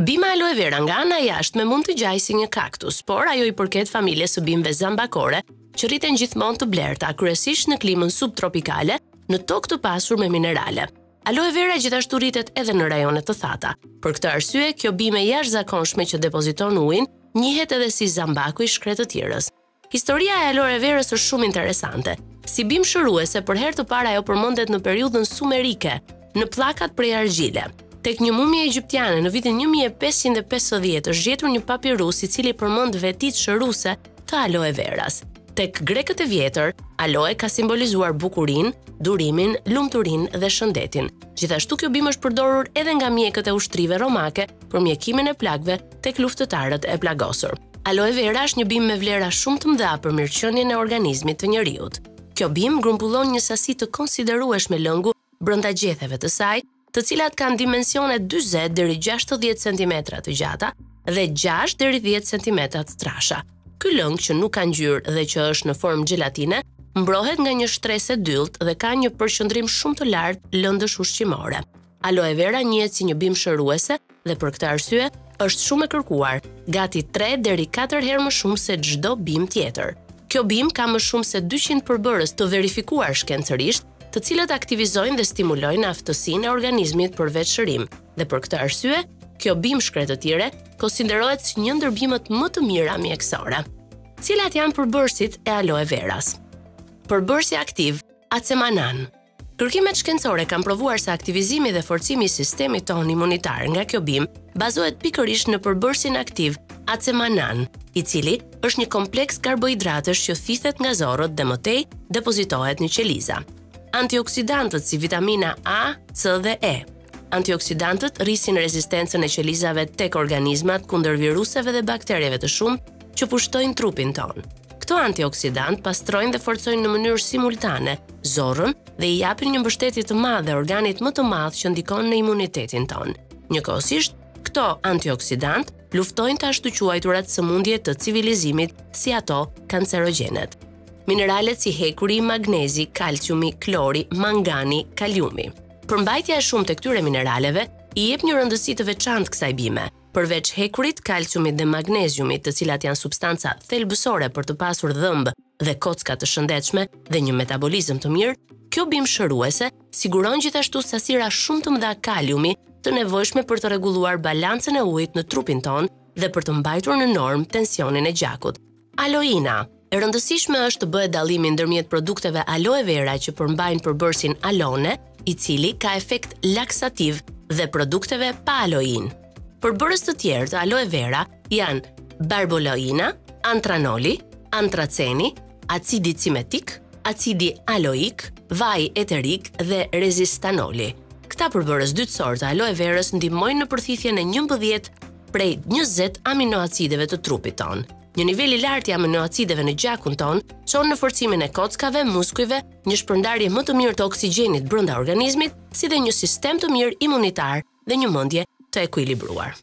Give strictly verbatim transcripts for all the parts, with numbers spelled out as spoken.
Bima aloe vera nga ana jashtme mund të gjajë si një kaktus, por ajo i përket familjes së bimëve zambakore, që rriten gjithmonë të blerta, kryesisht në klimën subtropikale, në tokë të pasur me minerale. Aloe vera gjithashtu rritet edhe në rajone të thata. Për këtë arsye, kjo bime jashtëzakonshme që depoziton ujin, njihet edhe si zambaku i shkretë të tjerës. Historia e aloe verës është shumë interesante. Si bimë shëruese, për herë të parë ajo përmendet në periudhën sumerike, në pllakat prej argjile. Tek një mumie egjiptiane në vitin një mijë e pesëqind e pesëdhjetë është gjetur një papirus i cili përmend vetitë shëruese të aloe veras. Tek grekët e vjetër, aloe ka simbolizuar bukurinë, durimin, lumturinë dhe shëndetin. Gjithashtu kjo bimë është përdorur edhe nga mjekët e ushtrive romake për mjekimin e plagëve tek luftëtarët e plagosur. Aloe vera është një bimë me vlera shumë të mëdha për mirëqenien e organizmit të njeriut. Kjo bimë grumbullon një sasi të konsiderueshme lëngu brenda gjetheve të saj, të cilat kanë dimensione dyzet deri gjashtëdhjetë centimetra të gjata dhe gjashtë deri dhjetë centimetra të trasha. Ky lëng që nuk ka ngjyrë dhe që është në formë gjelatine, mbrohet nga një shtresë e dyllt dhe ka një përqendrim shumë të lartë lëndësh ushqimore. Aloe vera njihet si një bimë shëruese dhe për këtë arsye është shumë e kërkuar, gati tre deri katër herë më shumë se çdo bimë tjetër. Kjo bimë ka më shumë se dyqind përbërës të verifikuar shkencërisht, të cilët aktivizojnë dhe stimulojnë aftësinë e organizmit për vetshërim, dhe për këtë arsye, kjo bimë shkretëtire konsiderohet si një ndër bimët më të mira mjekësore. Cilat janë përbërësit e aloe veras? Përbërësi aktiv, acemanan. Kërkimet shkencore kanë provuar se aktivizimi dhe forcimi i sistemit tonë imunitar nga kjo bimë bazohet pikërisht në përbërësin aktiv, acemanan, i cili është një kompleks karbohidratësh që thithet nga zorët dhe mëtej depozitohet në qeliza. Antioksidantët si vitamina A, C dhe E. Antioksidantët rrisin rezistencën e qelizave tek organizmat kundër viruseve dhe bakterieve të shumtë që pushtojnë trupin tonë. Këto antioksidant pastrojnë dhe forcojnë në mënyrë simultane zorrën dhe i japin një mbështetje të madhe organit më të madh që ndikon në imunitetin tonë. Njëkohësisht, këto antioksidant luftojnë të ashtu quajturat sëmundje të civilizimit si ato kancerogjenet. Mineralet si hekuri, magnezi, kalciumi, klori, mangani, kaliumi. Përmbajtja e shumë të këtyre mineraleve i jep një rëndësi të veçantë kësaj bime. Përveç hekurit, kalciumit dhe magneziumit, të cilat janë substanca thelbësore për të pasur dhëmbë dhe kocka të shëndetshme dhe një metabolizëm të mirë, kjo bimë shëruese siguron gjithashtu sasira shumë të mëdha kaliumi të nevojshme për të rregulluar balancën e ujit në trupin ton dhe për të mbajtur në normë tensionin e gjakut. Aloina. E rëndësishme është të bëhet dallimi ndërmjet produkteve aloe vera që përmbajnë përbërësin alone, i cili ka efekt laksativ, dhe produkteve pa aloin. Përbërës të tjerë të aloe vera janë barboloina, antranoli, antraceni, acidi cimetik, acidi aloik, vaj eterik dhe rezistanoli. Këta përbërës dytësor të aloe verës ndihmojnë në përthithjen e njëmbëdhjetë prej njëzet aminoacideve të trupit tonë. Një nivel i lartë i aminoacideve në gjakun ton çon në forcimin e kockave, muskujve, një shpërndarje më të mirë të oksigjenit brenda organizmit, si dhe një sistem të mirë imunitar dhe një mendje të ekuilibruar.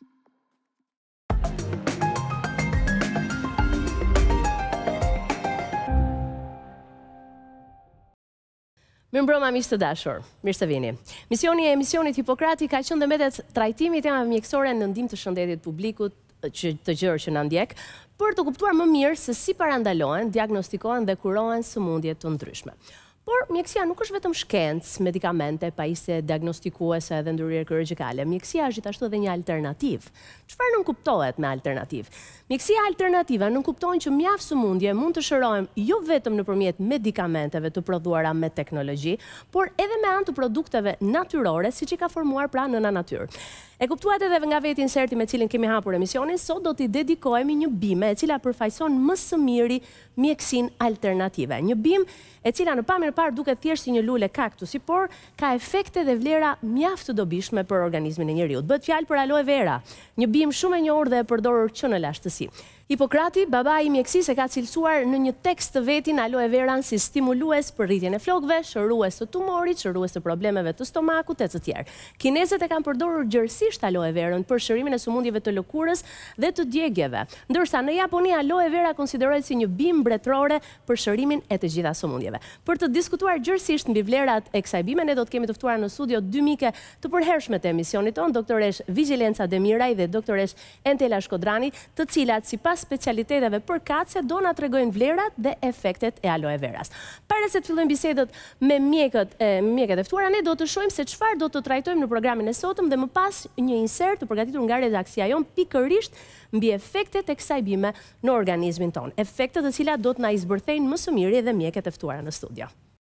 Mirëmbrëma miq të dashur, mirë se vini. Misioni e emisionit Hipokrati ka qenë ndërmjet trajtimit temave mjekësore në ndihmë të shëndetit publikut që të gjërë që na ndjek, për të kuptuar më mirë se si parandalohen, diagnostikohen dhe kurohen sëmundje të ndryshme. Por mjekësia nuk është vetëm shkencë, medikamente, pajisje diagnostikuese dhe ndërhyrje kirurgjikale. Mjekësia është gjithashtu edhe një alternativë. Çfarë nuk kuptohet me alternativë? Mjekësia alternativa nuk kupton që mjaft sëmundje mund të shërohen jo vetëm nëpërmjet medikamenteve të prodhuara me teknologji, por edhe me anë të produkteve natyrore, siç i ka formuar pra nëna natyrë. E kuptuat edhe nga veti inserti me cilin kemi hapur emisionin, sot do t'i dedikohemi një bime e cila përfaqëson më së miri mjekësinë alternative. Një bimë e cila në pamjen e parë duket thjesht si një lule kaktusi, por ka efekte dhe vlera mjaft të dobishme për organizmin e njeriut. Bëhet fjalë për aloe vera, një bimë shumë e njohur dhe e përdorur që në lashtësi. Hipokrati, baba i mjekësisë, e ka cilësuar në një tekst të vetin aloe veran si stimulues për rritjen e flokëve, shërues të tumorit, shërues të problemeve të stomakut e të tjerë. Kinezët e kanë përdorur gjërësisht aloe verën për shërimin e sëmundjeve të lëkurës dhe të djegjeve, ndërsa në Japoni aloe vera konsiderohet si një bimë mbretërore për shërimin e të gjitha sëmundjeve. Për të diskutuar gjërësisht mbi vlerat e kësaj bime, ne do të kemi të ftuar në studio dy mike të përhershme të emisionit ton, doktoresh Vigjilenca Demiraj dhe doktoresh Entela Shkodrani, të cilat sipas specialiteteve përkatëse do na tregojnë vlerat dhe efektet e aloe veras. Para se të fillojmë bisedët me mjekët e mjekët e ftuara, ne do të shohim se çfarë do të trajtojmë në programin e sotëm dhe më pas një insert të përgatitur nga redaksia jon pikërisht mbi efektet e kësaj bime në organizmin ton. Efektet të cilat do të na izbërthejnë më së miri dhe mjekët e ftuara në studio.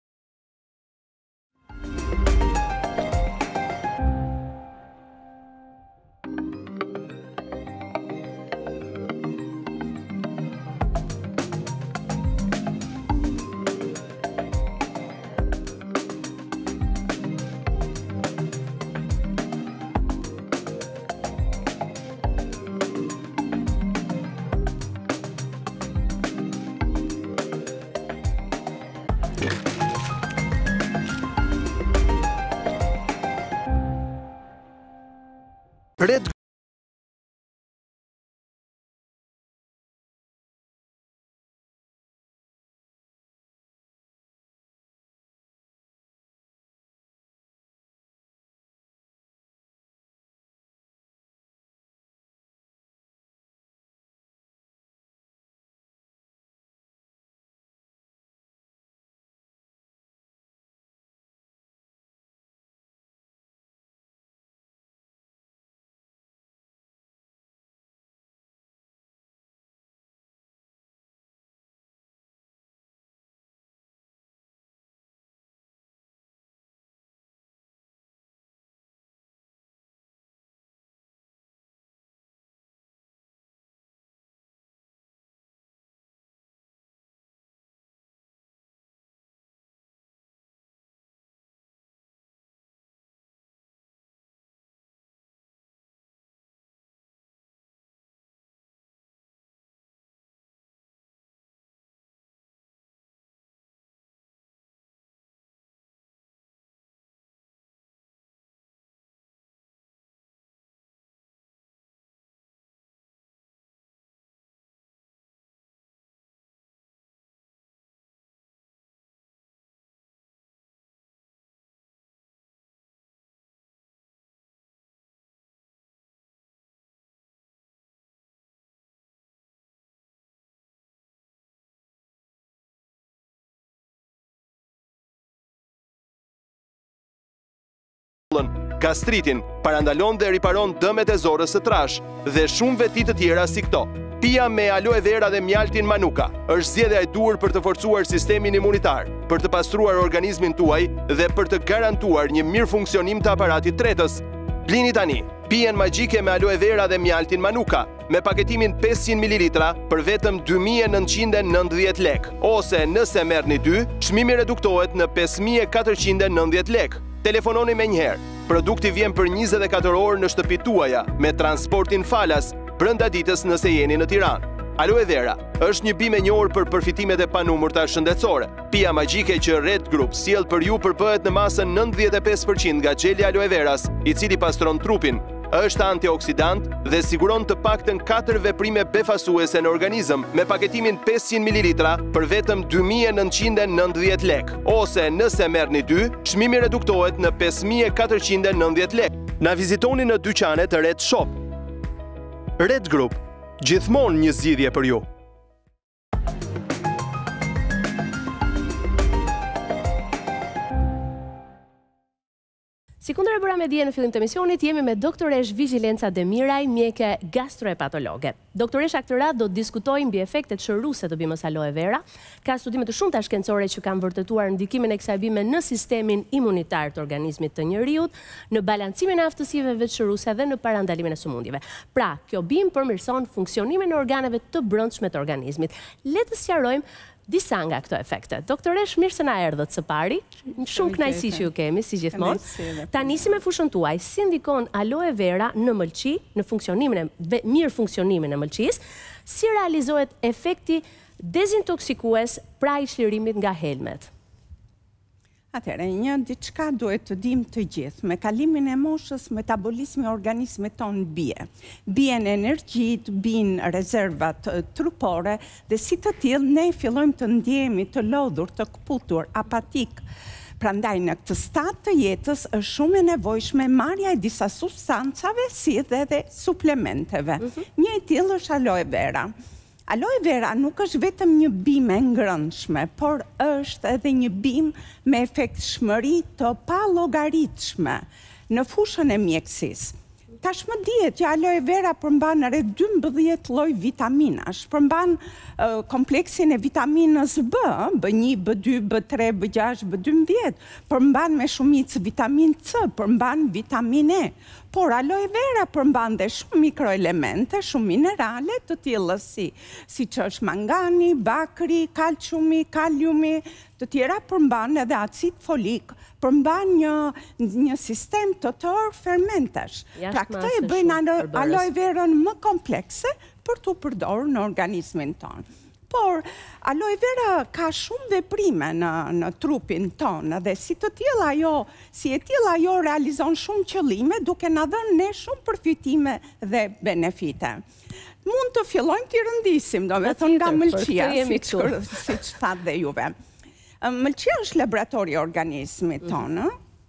Red gastritin, parandalon dhe riparon dëmet e zorës së trash dhe shumë veti të tjera si këto. Pija me aloe vera dhe mjaltin manuka është zgjedhja e duhur për të forcuar sistemin imunitar, për të pastruar organizmin tuaj dhe për të garantuar një mirë funksionim të aparatit tretës. Blini tani pijen magjike me aloe vera dhe mjaltin manuka me paketimin pesëqind mililitra për vetëm dy mijë e nëntëqind e nëntëdhjetë lek, ose nëse merrni dy, çmimi reduktohet në pesë mijë e katërqind e nëntëdhjetë lek. Telefononi me njëherë. Produkti vjen për njëzet e katër orë në shtëpitë tuaja me transportin falas brenda ditës nëse jeni në Tiranë. Aloe vera është një bimë e njohur për përfitimet e panumërta shëndetësore. Pija magjike që Red Group sjell për ju përbëhet në masën nëntëdhjetë e pesë përqind nga gjeli aloe veras, i cili pastron trupin, është antioksidant dhe siguron të paktën katër veprime befasuese në organizëm me paketimin pesëqind mililitra për vetëm dy mijë e nëntëqind e nëntëdhjetë lek, ose nëse merrni dy, çmimi reduktohet në pesë mijë e katërqind e nëntëdhjetë lek. Na vizitoni në dyqanet e Red Shop. Red Group, gjithmonë një zgjidhje për ju. Si kundër e bëra me dje në fillim të emisionit, jemi me doktoresh Vigjilenca Demiraj, mjeke gastroepatologe. Doktoresha këtë radhë do të diskutojmë mbi efektet shëruese të bimës aloe vera. Ka studime të shumta shkencore që kanë vërtetuar ndikimin e kësaj bime në sistemin imunitar të organizmit të njeriut, në balancimin e aftësive veçëruese dhe në parandalimin e sëmundjeve. Pra, kjo bimë përmirëson funksionimin e organeve të brendshme të organizmit. Le të sqarojmë disa nga këto efekte. Doktoresh, mirë se na erdhët së pari. Shumë kënaqësi që ju kemi, si gjithmonë. Ta nisim me fushën tuaj. Si ndikon aloe vera në mëlçi, në funksionimin e mirë funksionimin e mëlçisë, si realizohet efekti dezintoksikues pra i çlirimit nga helmet? Atëre, një diçka duhet të dim të gjithë. Me kalimin e moshës, metabolizmi i organizmit tonë bie. Bien energjit, bien rezervat trupore, dhe si të tillë ne fillojmë të ndjehemi të lodhur, të kputur, apatik. Prandaj në këtë stat të jetës është shumë e nevojshme marrja e disa substancave si dhe dhe suplementeve. Mm-hmm. Një e tillë është aloe vera. Aloe vera nuk është vetëm një bimë e ngrënshme, por është edhe një bimë me efekt shmëri të pallogaritshme në fushën e mjekësisë. Tashmë dihet që aloe vera përmban rreth dymbëdhjetë lloj vitaminash, përmban uh, kompleksin e vitaminës B, B një, B dy, B tre, B gjashtë, B dymbëdhjetë, përmban me shumicë vitamin C, përmban vitamin E. Por aloe vera përmban dhe shumë mikroelemente, shumë minerale të tilla si, si që është mangani, bakri, kalciumi, kaliumi, të tjera përmban edhe acid folik, përmban një, një sistem të tërë fermentesh. Pra këtë e bëjnë aloe verën më komplekse për të përdorur në organizmin tonë. Por aloe vera ka shumë veprime në, në trupin tonë dhe si të tillë ajo, si e tillë ajo realizon shumë qëllime duke na dhënë ne shumë përfitime dhe benefite. Mund të fillojmë të rëndisim, do me thonë nga mëlçia, si që thatë dhe juve. Mëlçia është laboratori i organizmit tonë,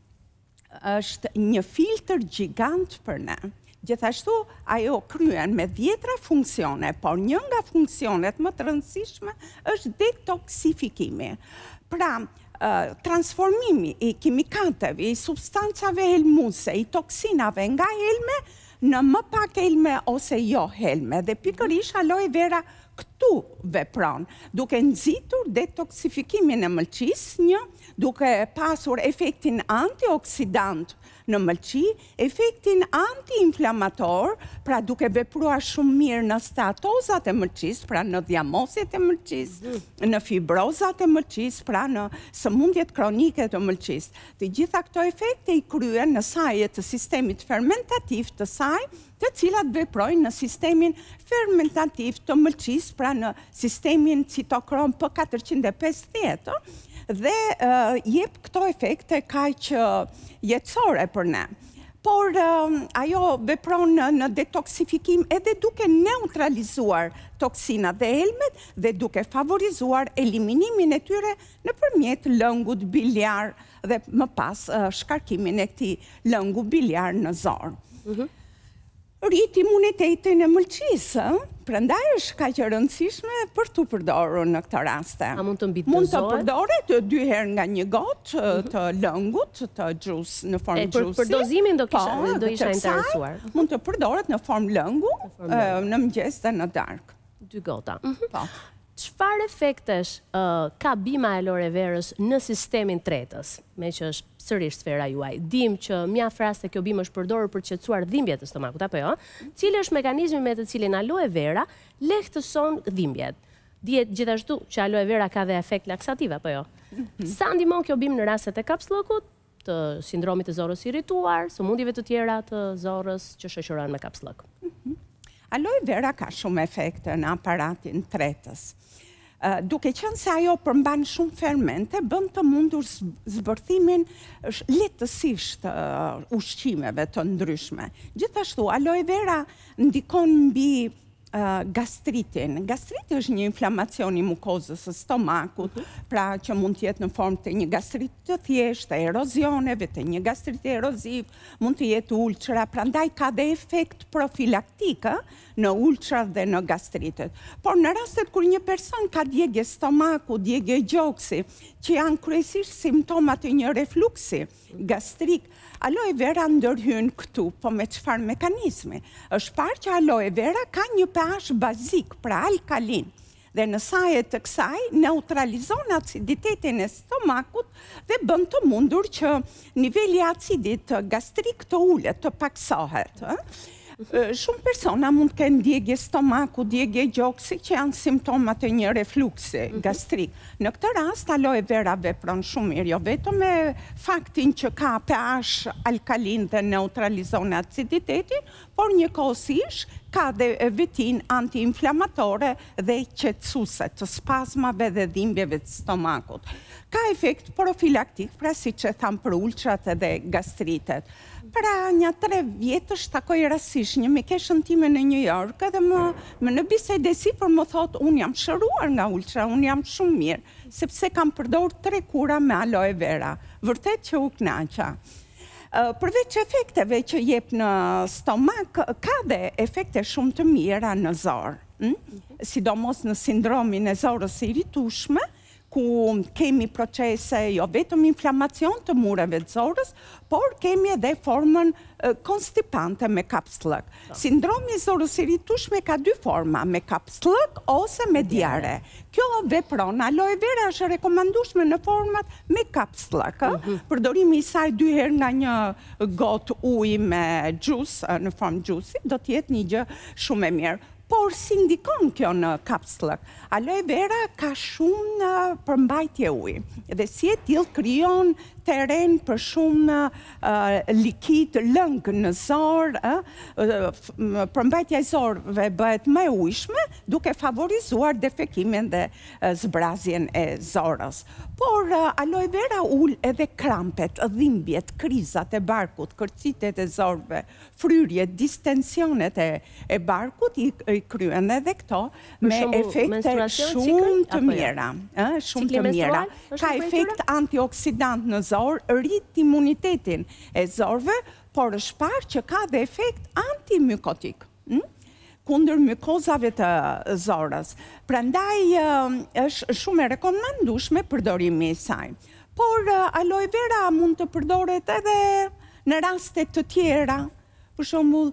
është një filtr gjigant për ne. Gjithashtu, ajo kryen me dhjetra funksione, por një nga funksionet më të rëndësishme është detoksifikimi. Pra, uh, transformimi i kimikateve, i substancave helmuese, i toksinave nga helme në më pak helme ose jo helme. Dhe pikërisht aloe vera këtu vepron, duke nxitur detoksifikimin e mëlçisë, një, duke pasur efektin antioksidant në mëlçi, efektin anti-inflamator, pra duke vepruar shumë mirë në statozat e mëlçisë, pra në dhiamosit e mëlçisë, në fibrozat e mëlçisë, pra në sëmundjet kronike të mëlçisë. Të gjitha këto efekte i kryen në saje të sistemit fermentativ të saj, të cilat veprojnë në sistemin fermentativ të mëlçisë, pra në sistemin citokrom P katërqind e pesëdhjetë, dhe uh, jep këto efekte kaq uh, jetësore për ne. Por uh, ajo vepron në, në detoksifikim edhe duke neutralizuar toksinat dhe helmet dhe duke favorizuar eliminimin e tyre nëpërmjet lëngut biliar dhe më pas uh, shkarkimin e këtij lëngu biliar në zor. Mm-hmm. Rrit imunitetin e mëlçisë, prandaj është kaq e rëndësishme për tu përdorur në këtë raste. A mund të mbidozohet? Mund të përdoret dy herë nga një gotë të lëngut, të gjus në formë gjusi. Për dozimin do kisha do isha interesuar. Mund të përdoret në formë lëngu, në mëngjes dhe në darkë. Dy gota. Po. Çfarë efektesh uh, ka bima e aloe verës në sistemin tretës, me që është sërish sfera juaj? Dim që mjaft raste kjo bimë është përdorur për të qetësuar dhimbjet të stomakut, apo jo? Cili është mekanizmi me të cilin aloe vera lehtëson dhimbjet? Dihet gjithashtu që aloe vera ka dhe efekt laksativ, apo jo? Sa ndihmon kjo bimë në rastet e kapsllokut, të sindromit të zorrës irrituar, sëmundjeve të tjera të zorrës që shoqërohen me kapsllok? Aloe vera ka shumë efekte në aparatin tretës. Uh, duke qenë se ajo përmban shumë fermente, bën të mundur zbërthimin lehtësisht uh, ushqimeve të ndryshme. Gjithashtu, aloe vera ndikon mbi uh, gastritin. Gastriti është një inflamacion i mukozës së stomakut, pra që mund të jetë në formë të një gastrit të thjeshtë, erozioneve, të një gastrit eroziv, mund të jetë ulçra, prandaj ka dhe efekt profilaktik në ulçrat dhe në gastritet. Por në rastet kur një person ka djegje stomaku, djegje gjoksi, që janë kryesisht simptomat e një refluksi gastrik, aloe vera ndërhyn këtu, po me çfarë mekanizmi? Është parë që aloe vera ka një pH bazik, pra alkalin, dhe në saje të kësaj neutralizon aciditetin e stomakut dhe bën të mundur që niveli acidit gastrik të ulet, të paksohet. Shumë persona mund të kenë djegje stomaku, djegje gjoksi, që janë simptomat e një refluksi gastrik. Në këtë rast, aloe vera vepron shumë mirë, jo vetëm me faktin që ka pH alkalin dhe neutralizon aciditetin, por njëkohësisht ka dhe vetin antiinflamatore dhe qetësuese të spazmave dhe dhimbjeve të stomakut. Ka efekt profilaktik, pra si që tham për ulçrat edhe gastritet. Pra një tre vjetësh takoj rastësisht një mikeshën time në New York edhe më, më në bisede sipër më thot unë jam shëruar nga ultra, unë jam shumë mirë, sepse kam përdor tre kura me aloe vera. Vërtet që u kënaqa. Uh, përveç efekteve që jep në stomak, ka dhe efekte shumë të mira në zorë. Mm? Sidomos në sindromin e zorës së iritueshme, ku kemi procese jo vetëm inflamacion të mureve të zorës, por kemi edhe formën uh, konstipante me kapslëk. Sindromi i zorës së iritueshme ka dy forma, me kapslëk ose me diare. Kjo vepron, aloe vera është rekomandueshme në format me kapslëk. Uh -huh. Përdorimi i saj dy herë nga një gotë ujë me gjus, në formë gjusi, do të jetë një gjë shumë e mirë. Por si ndikon kjo në kapslëk? Aloe vera ka shumë në përmbajtje ujë. Dhe si e tillë krijon teren për shumë uh, likid lëng në zorë, uh, përmbajtja e zorëve bëhet më e ujshme, duke favorizuar defekimin dhe uh, zbrazjen e zorës. Por uh, aloe vera ul edhe krampet, dhimbjet, krizat e barkut, kërcitet e zorëve, fryrjet, distensionet e, e barkut, i, i kryen edhe këto me efekte shumë të mira. Eh, shumë të mira. Ka efekt antioksidant në zorë, rrit imunitetin e zorëve, por është parë që ka dhe efekt antimykotik. Hm? Kundër mykozave të zorës. Prandaj është shumë e rekomandueshme përdorimi i saj. Por aloe vera mund të përdoret edhe në raste të tjera. Për shembull,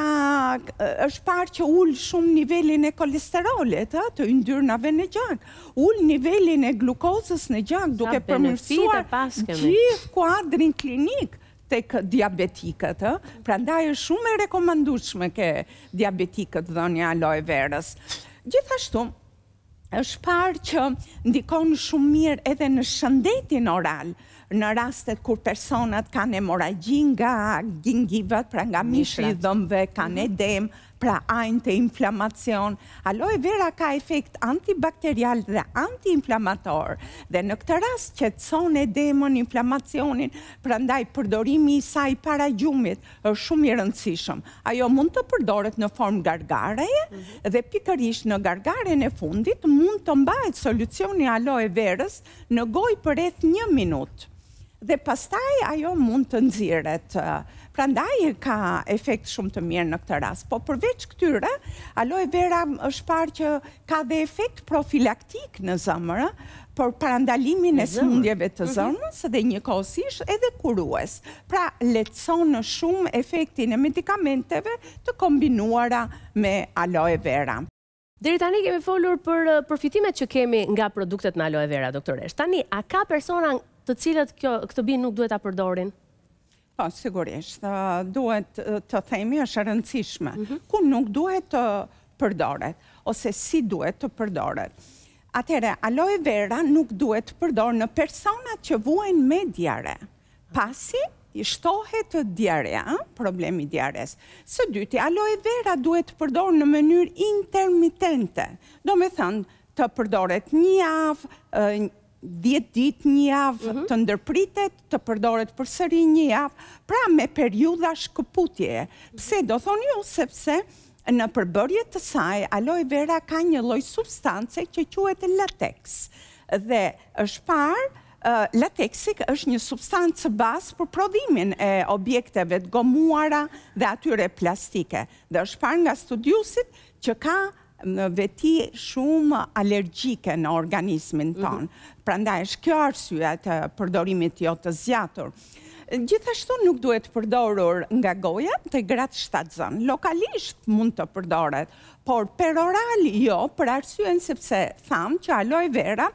ka është parë që ul shumë nivelin e kolesterolit, të yndyrnave në gjak, ul nivelin e glukozës në gjak, duke përmirësuar gjithë kuadrin klinik tek diabetikët. Prandaj është shumë e rekomandueshme ke diabetikët dhënia aloe verës. Gjithashtu, është parë që ndikon shumë mirë edhe në shëndetin oral, në rastet kur personat kanë hemoragji nga gingivat, pra nga mishri i dhëmbëve, kanë edem, pra ajnë të inflamacion. Aloe vera ka efekt antibakterial dhe antiinflamator, dhe në këtë rast qetëson edemën, inflamacionin, prandaj përdorimi i saj para gjumit është shumë i rëndësishëm. Ajo mund të përdoret në formë gargareje, mm -hmm. dhe pikërisht në gargaren e fundit mund të mbahet solucioni aloe verës në gojë për rreth një minutë. Dhe pastaj ajo mund të nxirret. Prandaj ka efekt shumë të mirë në këtë rast. Po përveç këtyre, aloe vera është parë që ka dhe efekt profilaktik në zemër, për parandalimin e sëmundjeve të zemrës dhe njëkohësisht edhe kurues. Pra lehtëson shumë efektin e medikamenteve të kombinuara me aloe vera. Deri tani kemi folur për përfitimet që kemi nga produktet në aloe vera, doktoresh. Tani, a ka persona të cilët kjo, këtë binë nuk duhet ta përdorin? Po, sigurisht. Duhet të themi është rëndësishme. Mm -hmm. Ku nuk duhet të përdoret, ose si duhet të përdoret. Atëherë, aloe vera nuk duhet të përdorë në personat që vuajnë me diare. Pasi shtohet diarea, problemi diares. Së dyti, aloe vera duhet të përdorë në mënyrë intermitente. Do me thënë, të përdoret një javë, dhjetë ditë një javë, mm -hmm. të ndërpritet, të përdoret përsëri një javë, pra me periudha shkëputje. Pse do thonë ju, sepse në përbërje të saj, aloe vera ka një lloj substance që quhet latex. Dhe është parë, uh, latexi është një substancë bazë për prodhimin e objekteve të gomuara dhe atyre plastike. Dhe është parë nga studiusit që ka në veti shumë alergjike në organismin tonë. Prandaj është kjo arsye të përdorimit jo të zgjatur. Gjithashtu nuk duhet përdorur nga goja të gratë shtatzën. Lokalisht mund të përdoret, por per oral jo, për arsyen sepse thamë që aloe vera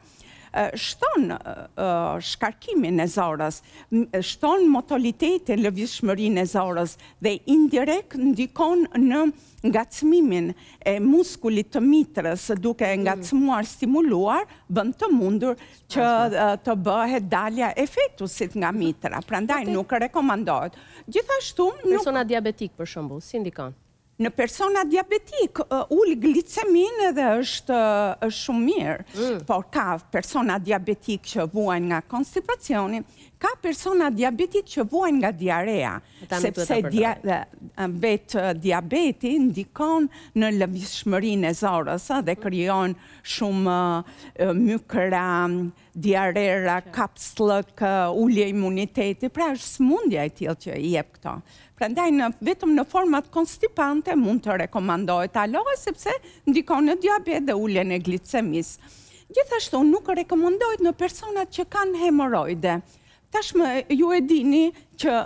shton shkarkimin e zorës, shton motilitetin, lëvizshmërinë e zorës dhe indirekt ndikon në ngacmimin e muskulit të mitrës, duke ngacmuar, stimuluar, bën të mundur që të bëhet dalja e fetusit nga mitra. Prandaj nuk rekomandohet. Gjithashtu persona diabetik për shembull, si ndikon? Në persona diabetik, ul glicemin edhe është shumë mirë, por ka persona diabetik që vuajnë nga konstipacioni, ka persona diabetik që vuajnë nga diarea, sepse vetë diabeti ndikon në lëvizshmërinë e zorës dhe krijon shumë mykra, diarera, kapslëk, ulje imuniteti, pra është smundja e tillë që i jep këto. Prandaj vetëm në format konstipante mund të rekomandohet aloe sepse ndikon në diabet dhe uljen e glicemisë. Gjithashtu nuk rekomandohet në personat që kanë hemoroide. Tashmë ju e dini që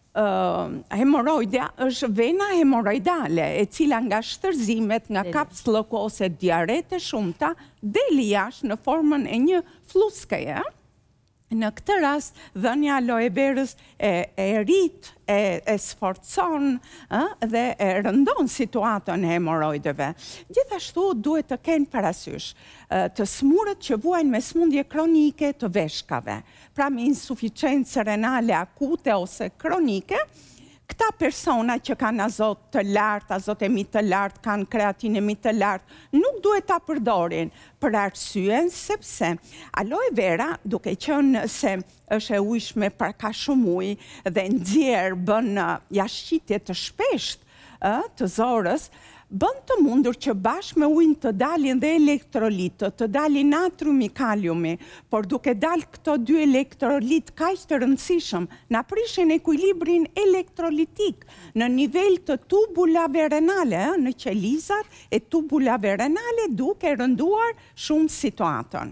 hemoroidja është vena hemoroidale, e cila nga shtërzimet, nga kapslëku ose diaret e shumta deli jashtë në formën e një fluskeje. Në këtë rast, dhënia aloe verës e rrit, e sforcon dhe e rëndon situatën e hemoroideve. Gjithashtu duhet të kenë parasysh të smurët që vuajnë me smundje kronike të veshkave, pra me insuficiencë renale akute ose kronike. Këta persona që kanë azot të lartë, azotemit të lartë, kanë kreatinemit të lartë, nuk duhet ta përdorin për arsyen sepse aloe vera, duke qenë se është e ujshme për ka shumë ujë dhe nxjerr bën jashqitje të shpeshtë të zorës, bën të mundur që bashkë me ujin të dalin dhe elektrolitët, të dalin natriumi, kaliumi, por duke dalë këto dy elektrolit kaq të rëndësishëm, na prishin ekuilibrin elektrolitik në nivel të tubulave renale, në qelizat e tubulave renale, duke rënduar shumë situatën.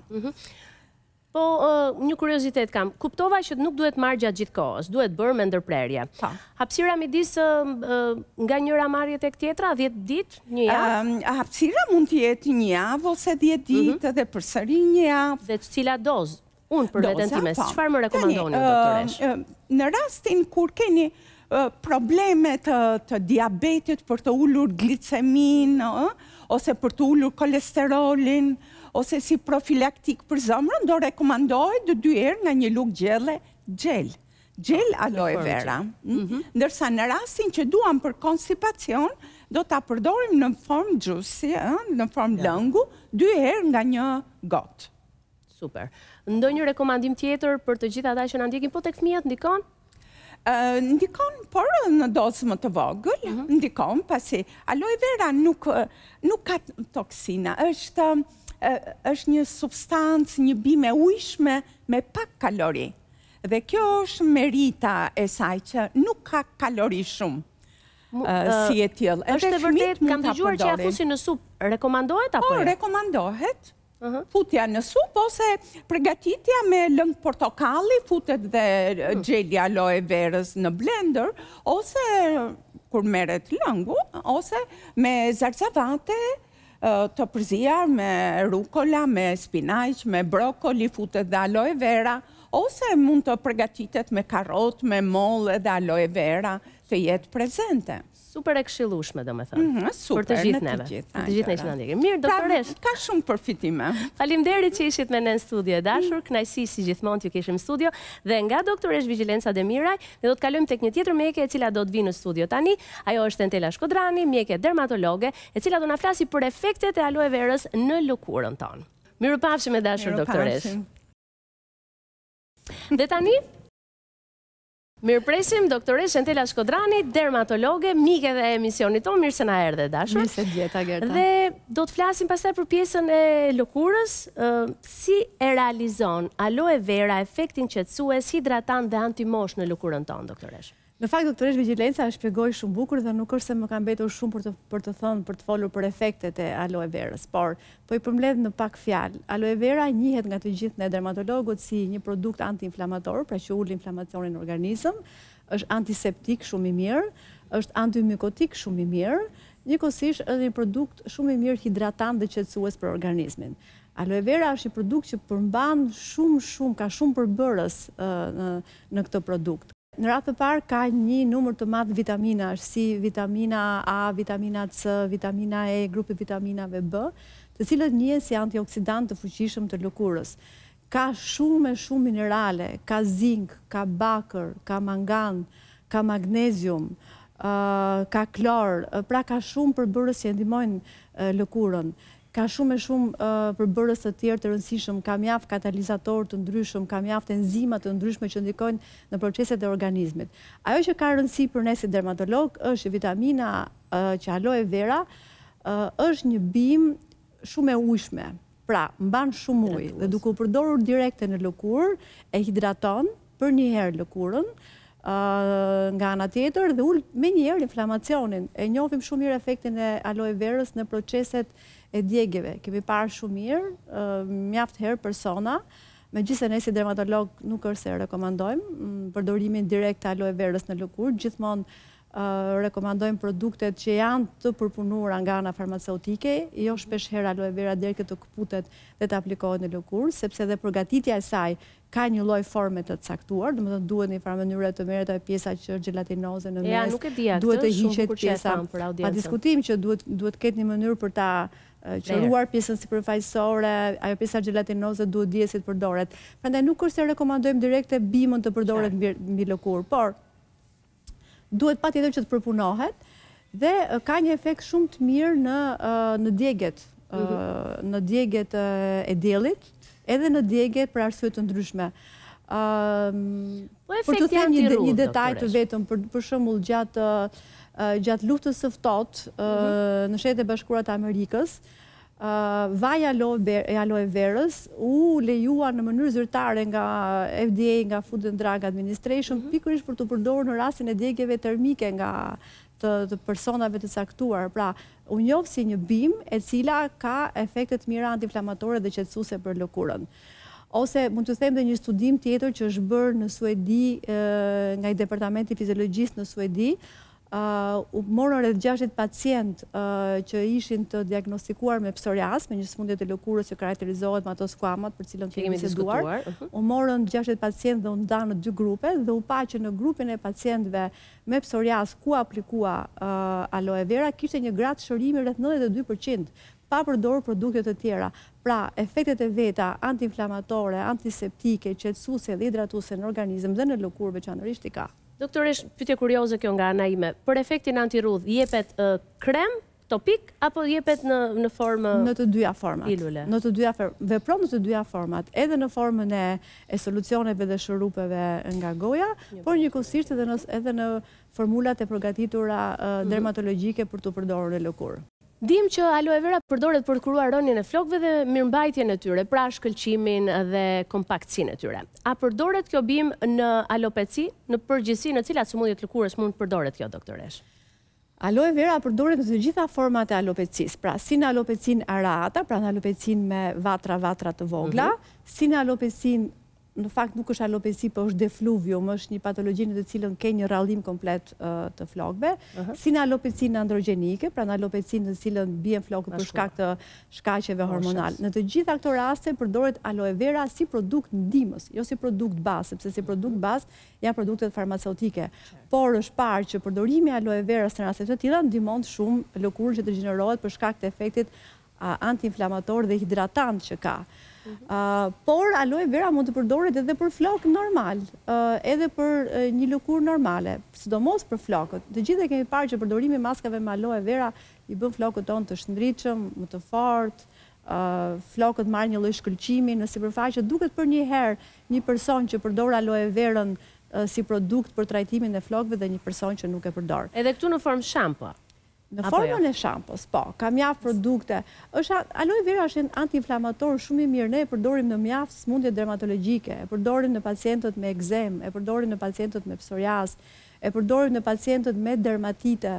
Po, një kuriozitet kam. Kuptova që nuk duhet marrë gjatë gjithë kohës, duhet bërë me ndërprerje. Hapësira midis nga njëra marrje tek tjetra, dhjetë ditë, një javë? Hapësira mund të jetë një javë ose dhjetë ditë dhe përsëri një javë. Dhe cila dozë? Unë për veten time, çfarë më rekomandoni, doktoresh? Në rastin kur keni probleme të diabetit për të ulur glicemin, ose për të ulur kolesterolin, ose si profilaktik për zemrën, do rekomandohet dy herë nga një lugë gjelle gjel. Gjel aloe vera. Ndërsa në rastin që duam për konstipacion, do ta përdorim në formë gjusi, në formë lëngu, dy herë nga një gotë. Super. Ndonjë rekomandim tjetër për të gjithë ata që na ndjekin, po tek fëmijët ndikon? Ndikon, por në dozë më të vogël, ndikon, pasi aloe vera nuk ka toksina, është është një substancë, një bime ujshme me pak kalori. Dhe kjo është merita e saj që nuk ka kalori shumë, si e tillë. Është e vërtet, kam dëgjuar që ja fusin në supë, rekomandohet apo jo? Po, rekomandohet. Futja në supë ose përgatitja me lëng portokalli, futet dhe gjeli aloe verës në blender, ose kur merret lëngu, ose me zarzavate, të përzijar me rukola, me spinaq, me brokoli, futet dhe aloe vera, ose mund të përgatitet me karot, me moll dhe aloe vera, të jetë prezente. Super e këshillueshme, domethënë. Super, për të gjithë neve. Për të gjithë ne që na ndjekin. Mirë, doktoresh. Ka shumë përfitime. Faleminderit që ishit me ne në studio e dashur. Kënaqësi si gjithmonë t'ju kishim në studio dhe nga doktoresh Vigjilenca Demiraj, ne do të kalojmë tek një tjetër mjeke e cila do të vinë në studio tani. Ajo është Entela Shkodrani, mjeke dermatologe, e cila do na flasi për efektet e aloe verës në lëkurën tonë. Mirupafshim e dashur doktoresh. Dhe tani mirëpresim doktoresh Entela Shkodrani, dermatologe, mike dhe emisionit tonë, mirë se na erdhe dashur. Mirë se gjeta, Gerta. Dhe do të flasim pastaj për pjesën e lëkurës, si e realizon aloe vera efektin qetësues, hidratant dhe antimosh në lëkurën tonë, doktoresh? Në fakt, doktoresh Vigjilenca e shpjegoi shumë bukur dhe nuk është se më ka mbetur shumë për të për të thënë, për të folur për efektet e aloe verës, por po i përmbledh në pak fjalë. Aloe vera njihet nga të gjithë ne dermatologët si një produkt antiinflamator, pra që ul inflamacionin në organizëm, është antiseptik shumë i mirë, është antimykotik shumë i mirë, njëkohësisht është një produkt shumë i mirë hidratant dhe qetësues për organizmin. Aloe vera është një produkt që përmban shumë shumë, ka shumë përbërës në, në këtë produkt. Në radhë të parë ka një numër të madh vitaminash si vitamina A, vitamina C, vitamina E, grupi vitaminave B, të cilët njihen si antioksidant të fuqishëm të lëkurës. Ka shumë e shumë minerale, ka zink, ka bakër, ka mangan, ka magnezium, ka klor, pra ka shumë përbërës që ndihmojnë lëkurën. Ka shumë e shumë përbërës të tjerë të rëndësishëm, ka mjaft katalizator të ndryshëm, ka mjaft enzimat të ndryshme që ndikojnë në proceset e organizmit. Ajo që ka rëndësi për ne si dermatolog është vitamina që aloe vera është një bimë shumë e ujshme. Pra, mban shumë ujë dhe duke u përdorur direkte në lëkurë e hidraton për një herë lëkurën, nga ana tjetër dhe ul me një herë inflamacionin. E njohim shumë mirë efektin e aloe verës në proceset e djegjeve. Kemi parë shumë mirë, mjaft herë persona, megjithëse ne si dermatolog nuk është se rekomandojmë përdorimin direkt të aloe verës në lëkurë, gjithmonë rekomandojmë produktet që janë të përpunuara nga ana farmaceutike, jo shpesh herë aloe vera deri të këputet dhe të aplikohet në lëkurë, sepse edhe përgatitja e saj ka një lloj forme të caktuar, domethënë duhet në një farë mënyrë të merret ajo pjesa që është gjelatinoze në mes, duhet të hiqet pjesa, pa diskutim që duhet duhet ketë një mënyrë për ta qëruar pjesën sipërfaqësore, ajo pjesa gjelatinoze duhet dihet si të përdoret. Prandaj nuk është se rekomandojmë direkte bimën të përdoret mbi lëkurë, por duhet patjetër që të përpunohet dhe ka një efekt shumë të mirë në në djegjet, në djegjet e diellit, edhe në djegjet për arsye të ndryshme. Për të thënë një, një detaj të vetëm, për, për shembull gjatë gjatë luftës së ftohtë në Shtetet e Bashkuara të Amerikës, vaji e aloe verës u lejua në mënyrë zyrtare nga F D A, nga Food and Drug Administration, pikërisht për të përdorur në rastin e djegjeve termike nga të, të personave të caktuar. Pra, u njoh si një bimë e cila ka efekte të mira antiinflamatore dhe qetësuese për lëkurën. Ose mund të them dhe një studim tjetër që është bërë në Suedi nga i Departamenti Fiziologjisë në Suedi, u morën rreth gjashtëdhjetë pacient që ishin të diagnostikuar me psoriaz, me një sëmundje të lëkurës që karakterizohet me ato skuamat për cilën kemi diskutuar. U morën gjashtëdhjetë pacient dhe u ndanë në dy grupe dhe u pa që në grupin e pacientëve me psoriaz ku aplikua aloe vera kishte një gradë shërimi rreth nëntëdhjetë e dy përqind, pa përdorur produkte të tjera. Pra, efektet e veta antiinflamatore, antiseptike, qetësuese dhe hidratuese në organizëm dhe në lëkurë veçanërisht i ka. Doktoresh, pyetje kurioze kjo nga ana ime. Për efektin antirudh jepet uh, krem, topik apo jepet në në formë në të dyja format. Ilule. Në të dyja vepron në të dyja format, edhe në formën e, e solucioneve dhe shërupeve nga goja, Një por njëkohësisht edhe në edhe në formulat e përgatitura uh, mm-hmm. dermatologjike për të përdorur në lëkurë. Dim që aloe vera përdoret për të kuruar rënien e flokëve dhe mirëmbajtjen e tyre, pra shkëlqimin dhe kompaktësinë e tyre. A përdoret kjo bimë në alopeci, në përgjithësi në cilat sëmundje të lëkurës mund të përdoret kjo, doktoresh? Aloe vera përdoret në të gjitha format e alopecisë, pra si në alopecinë areata, pra në alopecinë me vatra-vatra të vogla, mm-hmm. si në alopecinë në fakt nuk është alopeci, por është defluvium, është një patologji në të cilën ke një rrallim komplet uh, të flokëve, uh-huh. si në alopecinë androgjenike, pra në alopecinë në të cilën bien flokët për shkak të shkaqeve hormonal. Në të gjitha këto raste përdoret aloe vera si produkt ndihmës, jo si produkt bazë, sepse si produkt bazë janë produktet farmaceutike. Por është parë që përdorimi i aloe verës në raste të tilla ndihmon shumë lëkurën që të gjenerohet për shkak të efektit uh, antiinflamator dhe hidratant që ka. Uh, por aloe vera mund të përdoret edhe për flokë normal, uh, edhe për uh, një lëkurë normale, sidomos për flokët. Të gjithë e kemi parë që përdorimi i maskave me aloe vera i bën flokët tonë të shndritshëm, më të fortë, uh, flokët marrin një lloj shkëlqimi në sipërfaqe. Duket për një herë një person që përdor aloe verën uh, si produkt për trajtimin e flokëve dhe një person që nuk e përdor. Edhe këtu në formë shampo. Në formën e shampos, po, ka mjaft produkte. Është aloe vera është një antiinflamator shumë i mirë. Ne e përdorim në mjaft sëmundje dermatologjike, e përdorim në pacientët me ekzem, e përdorim në pacientët me psoriaz, e përdorim në pacientët me dermatite,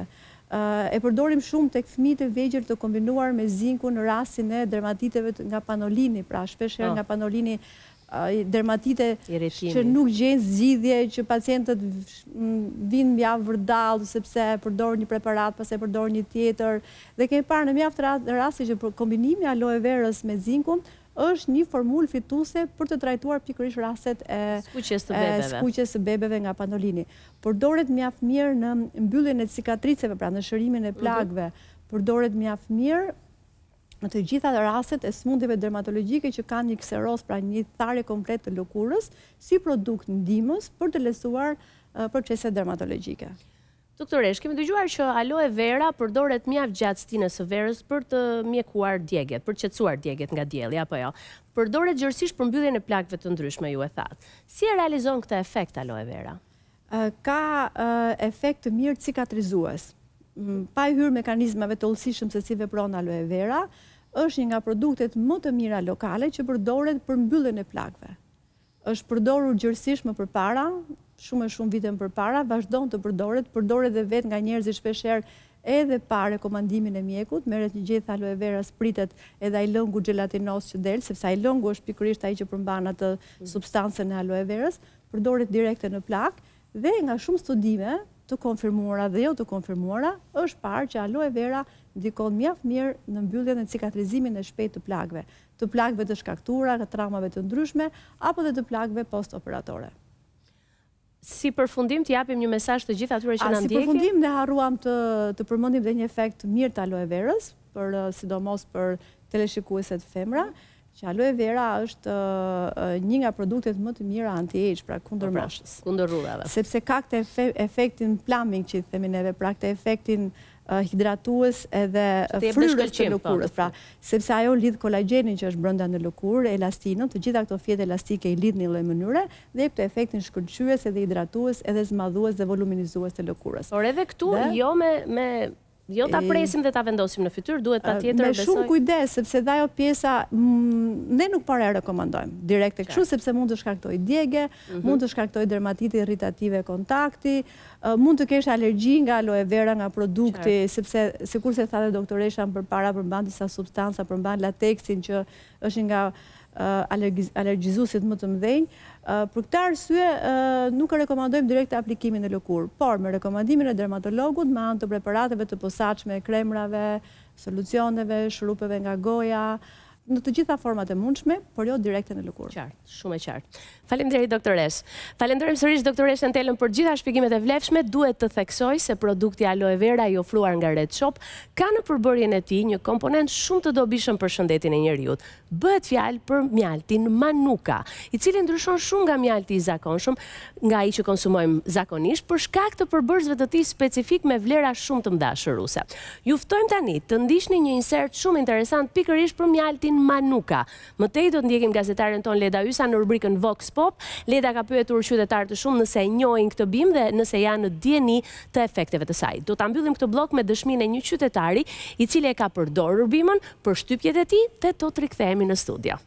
e përdorim shumë tek fëmijët e vegjël të kombinuar me zinku në rastin e dermatiteve nga panolini, pra shpesh herë nga panolini dermatite që nuk gjenë zgjidhje, që pacientët vinë mjaft vërdallë sepse përdor një preparat, pas e përdor një tjetër. Dhe kemi parë në mjaft raste që kombinimi aloe verës me zinkun është një formulë fituese për të trajtuar pikërisht rastet e skuqjes së bebeve nga pandolini. Përdoret mjaft mirë në mbylljen e cikatriceve, pra në shërimin e plagëve. Përdoret mjaft mirë në të gjitha rastet e smundjeve dermatologjike që kanë një kseroz, pra një tharje komplet të lëkurës, si produkt ndihmës për të lehtësuar proceset dermatologjike. Doktoresh, kemi dëgjuar që aloe vera përdoret mjaft gjatë stinës së verës për të mjekuar djegjet, për të qetësuar djegjet nga dielli, apo jo. Përdoret gjërësisht për mbylljen e plagëve të ndryshme, ju e thatë. Si e realizon këtë efekt aloe vera? Ka efekt të mirë cikatrizues. Pa i hyrë mekanizmave të ullësishëm se si vepron aloe vera, është një nga produktet më të mira lokale që përdoret për mbylljen e plagëve. Është përdorur gjërësisht më përpara, shumë e shumë vite më përpara, vazhdon të përdoret, përdoret dhe vetë nga njerëzit shpeshherë edhe pa rekomandimin e mjekut, merret një gjethe aloe vera, spritet edhe ai lëngu gjelatinos që del, sepse ai lëngu është pikërisht ai që përmban atë substancën e aloe verës, përdoret direkte në plak dhe nga shumë studime të konfirmuara dhe jo të konfirmuara, është parë që aloe vera ndikon mjaft mirë në mbylljen dhe cikatrizimin e shpejtë të plagëve, të plagëve të shkaktuara, të traumave të ndryshme apo dhe të plagëve post-operatore. Si përfundim të japim një mesazh të gjithë atyre që na ndjekin. Si përfundim ne harruam të të përmendim dhe një efekt mirë të aloe verës, për sidomos për teleshikueset femra, që aloe vera është një nga produktet më të mira anti-age, pra kundër moshës. Kundër rrudhave. Sepse ka këtë efektin plumbing që i themi neve, pra këtë efektin hidratues edhe fryrës të lëkurës. Pra, sepse ajo lidh kolagjenin që është brenda në lëkurë, elastinën, të gjitha këto fjetë elastike i lidh në një lloj mënyre dhe jep këtë efektin shkëlqyes edhe hidratues edhe zmadhues dhe voluminizues të lëkurës. Por edhe këtu jo me me jo ta presim dhe ta vendosim në fytyrë, duhet patjetër besoj. Me shumë kujdes, sepse dhe ajo pjesa ne nuk para e rekomandojmë direkte kështu, sepse mund të shkaktojë djegje, mund të shkaktojë dermatite irritative kontakti, mund të kesh alergji nga aloe vera, nga produkti, sepse sikurse thatë doktoresha përpara përmban disa substanca, përmban lateksin që është nga alergjizuesit më të mëdhenj. Për këtë arsye nuk e rekomandojmë direkt aplikimin në lëkurë, por me rekomandimin e dermatologut me anë të preparateve të posaçme, kremrave, solucioneve, shurupeve nga goja, në të gjitha format e mundshme, por jo direkte në lëkurë. Qartë, shumë e qartë. Faleminderit doktoresh. Falenderojmë sërish doktoreshën Telën për gjitha shpjegimet e vlefshme. Duhet të theksoj se produkti aloe vera i ofruar nga Red Shop ka në përbërjen e tij një komponent shumë të dobishëm për shëndetin e njerëzit. Bëhet fjalë për mjaltin Manuka, i cili ndryshon shumë nga mjalti i zakonshëm, nga ai që konsumojmë zakonisht, për shkak të përbërësve të tij specifik me vlera shumë të mëdha shëruese. Ju ftojmë tani të ndiqni një insert shumë interesant pikërisht për mjaltin Manuka. Më tej do të ndjekim gazetaren ton Leda Ysa në rubrikën Vox Pop. Leda ka pyetur qytetarë të shumë nëse e njohin këtë bimë dhe nëse janë në dieni të efekteve të saj. Do ta mbyllim këtë blok me dëshminë e një qytetari i cili e ka përdorur bimën për shtypjet e tij dhe do të rikthehemi në studio.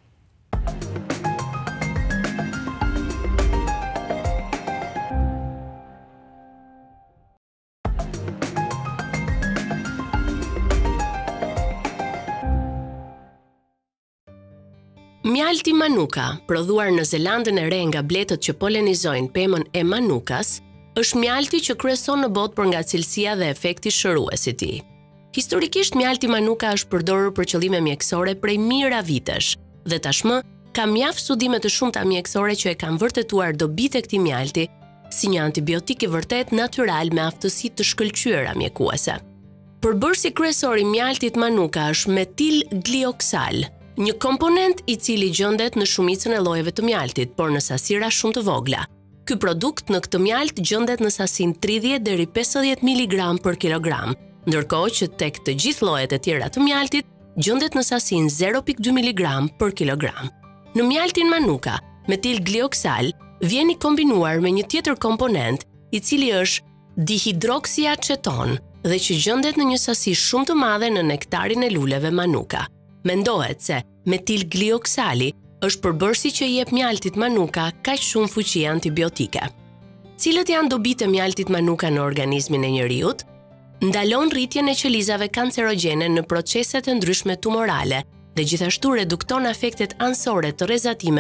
Mjalti Manuka, prodhuar në Zelandën e Re nga bletët që polenizojnë pemën e Manukas, është mjalti që kryeson në botë për nga cilësia dhe efekti shërues i tij. Historikisht mjalti Manuka është përdorur për qëllime mjekësore prej mijëra vitesh dhe tashmë ka mjaft studime të shumta mjekësore që e kanë vërtetuar dobitë e këtij mjalti si një antibiotik i vërtet natyral me aftësi të shkëlqyera mjekuese. Përbërësi kryesor i mjaltit Manuka është metil glioksal, një komponent i cili gjendet në shumicën e llojeve të mjaltit, por në sasira shumë të vogla. Ky produkt në këtë mjalt gjendet në sasinë tridhjetë deri pesëdhjetë miligram për kilogram, ndërkohë që tek të gjithë llojet e tjera të mjaltit gjendet në sasinë zero pikë dy miligram për kilogram. Në mjaltin Manuka, metil glioksal vjen i kombinuar me një tjetër komponent, i cili është dihidroksiaceton dhe që gjendet në një sasi shumë të madhe në nektarin e luleve Manuka. Mendohet se metil glioksali është përbërësi që i jep mjaltit Manuka kaq shumë fuqi antibiotike. Cilët janë dobitë e mjaltit Manuka në organizmin e njerëzit? Ndalon rritjen e qelizave kancerogjene në proceset e ndryshme tumorale dhe gjithashtu redukton efektet anësore të rrezatimeve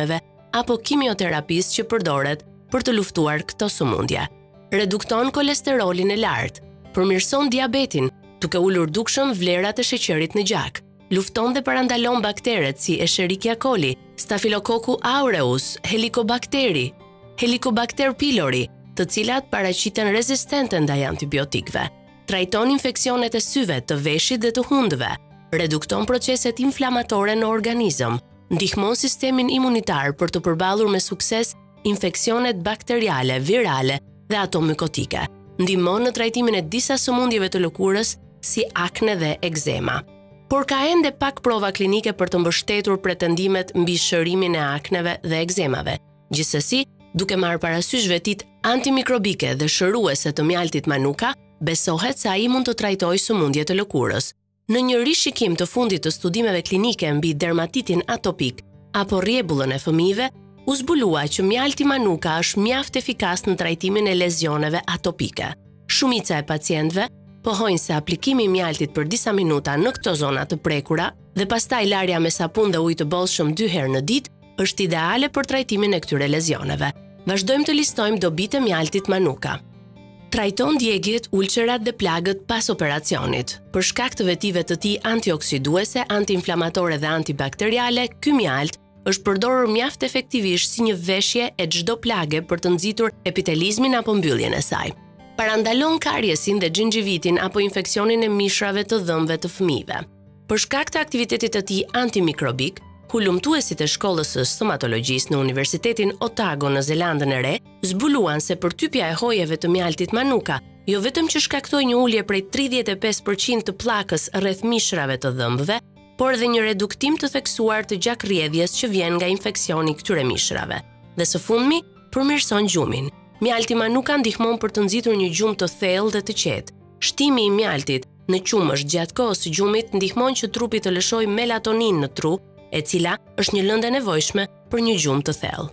apo kimioterapisë që përdoret për të luftuar këto sëmundje. Redukton kolesterolin e lartë, përmirëson diabetin, duke ulur dukshëm vlerat e sheqerit në gjak. Lufton dhe parandalon bakteret si Escherichia coli, Staphylococcus aureus, Helicobacteri, Helicobacter pylori, të cilat paraqiten rezistente ndaj antibiotikëve. Trajton infeksionet e syve, të veshit dhe të hundëve. Redukton proceset inflamatore në organizëm. Ndihmon sistemin imunitar për të përballur me sukses infeksionet bakteriale, virale dhe ato mykotike. Ndihmon në trajtimin e disa sëmundjeve të lëkurës si akne dhe ekzema. Por ka ende pak prova klinike për të mbështetur pretendimet mbi shërimin e akneve dhe ekzemave. Gjithsesi, duke marrë parasysh vetit antimikrobike dhe shëruese të mjaltit manuka, besohet se ai mund të trajtojë sëmundje të lëkurës. Në një rishikim të fundit të studimeve klinike mbi dermatitin atopik apo rrjebullën e fëmijëve, u zbulua që mjalti manuka është mjaft efikas në trajtimin e lezioneve atopike. Shumica e pacientëve pohojnë se aplikimi i mjaltit për disa minuta në këto zona të prekura dhe pastaj larja me sapun dhe ujë të bollshëm dy herë në ditë është ideale për trajtimin e këtyre lezioneve. Vazhdojmë të listojmë dobitë e mjaltit manuka. Trajton djegjet, ulçerat dhe plagët pas operacionit. Për shkak të vetive të tij antioksiduese, antiinflamatore dhe antibakteriale, ky mjalt është përdorur mjaft efektivisht si një veshje e çdo plage për të nxitur epitelizmin apo mbylljen e saj. Parandalon kariesin dhe xhinxhivitin apo infeksionin e mishrave të dhëmbëve të fëmijëve. Për shkak të aktivitetit të tij antimikrobik, hulumtuesit e shkollës së stomatologjisë në Universitetin Otago në Zelandën e Re zbuluan se përtypja e hojeve të mjaltit manuka jo vetëm që shkaktoi një ulje prej tridhjetë e pesë përqind të pllakës rreth mishrave të dhëmbëve, por edhe një reduktim të theksuar të gjakrrjedhjes që vjen nga infeksioni këtyre mishrave. Dhe së fundmi, përmirëson gjumin. Mjalti manuka ndihmon për të nxitur një gjumë të thellë dhe të qetë. Shtimi i mjaltit në qumësht gjatë kohës së gjumit ndihmon që trupi të lëshojë melatonin në tru, e cila është një lëndë e nevojshme për një gjumë të thellë.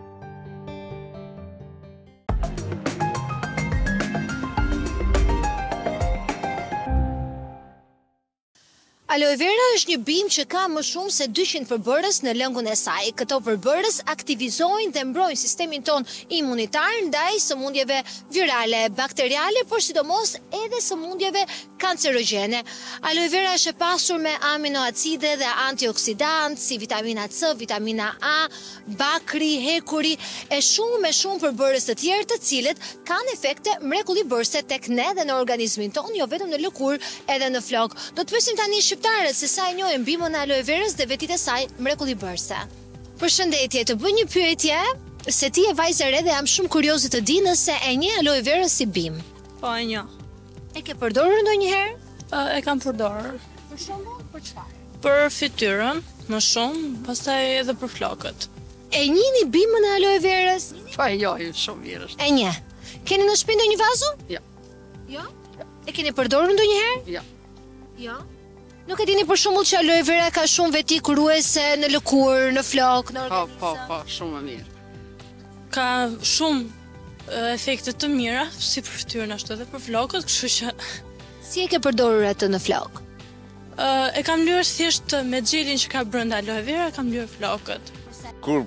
Aloe vera është një bimë që ka më shumë se dyqind përbërës në lëngun e saj. Këto përbërës aktivizojnë dhe mbrojnë sistemin ton imunitar ndaj sëmundjeve virale, bakteriale, por sidomos edhe sëmundjeve kancerogjene. Aloe vera është e pasur me aminoacide dhe antioksidantë si vitamina C, vitamina A, bakri, hekuri e shumë me shumë përbërës të tjerë të cilët kanë efekte mrekullibërse tek ne dhe në organizmin ton, jo vetëm në lëkurë edhe në flok. Do të pyesim tani shqiptarët se sa e njohin bimën e aloe verës dhe vetit e saj mrekullibërse. Përshëndetje, të bëj një pyetje, se ti e vajzë e re dhe jam shumë kurioze të di nëse e njeh aloe verën si bimë. Po, e njoh. E ke përdorur ndonjëherë? Uh, e kam përdorur. Për shembull, për çfarë? Për fytyrën, më shumë, pastaj edhe për flokët. E njihni bimën e aloe verës? Po, jo, shumë mirë është. E njeh. Keni në shtëpi ndonjë vazu? Jo. Jo? E keni përdorur ndonjëherë? Jo. Jo. Nuk e dini për shembull që aloe vera ka shumë veti kuruese në lëkurë, në flok, në Po, organizëm? po, po, shumë më mirë. Ka shumë uh, efekte të mira, si për fytyrën ashtu edhe për flokët, kështu që Si e ke përdorur atë në flok? uh, e kam lyer thjesht me xhelin që ka brenda aloe vera, kam lyer flokët. Kur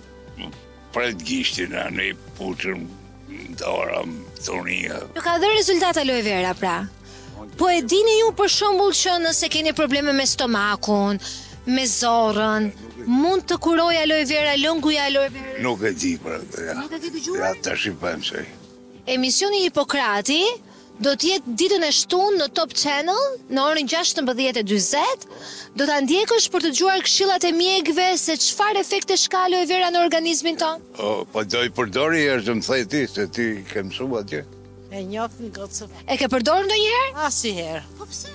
pret gishtin, ne puçëm dora, tonia. Nuk ka dhënë rezultat aloe vera pra. Po e dini ju për shembull që nëse keni probleme me stomakun, me zorrën, mund të kuroj aloe vera, lëngu i aloe vera? Nuk e di për atë. Ja. Nuk e ke dëgjuar? Ja, tash i pensoj. Emisioni Hipokrati do të jetë ditën e shtunë në Top Channel në orën gjashtëmbëdhjetë e dyzet. Do ta ndjekësh për të dëgjuar këshillat e mjekëve se çfarë efekte ka aloe vera në organizmin ton. O, po do i përdori është më thej ti, se ti ke mësuar atje. E njoh në gocë. E ke përdorur ndonjëherë? Asnjëherë. Po pse?